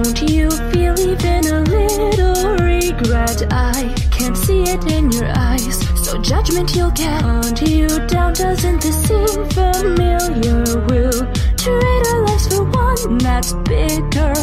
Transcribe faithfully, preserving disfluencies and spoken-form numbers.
Don't you feel even a little regret? I can't see it in your eyes, so judgment you'll get. Hunt you down, doesn't this seem familiar? We'll trade our lives for one that's bigger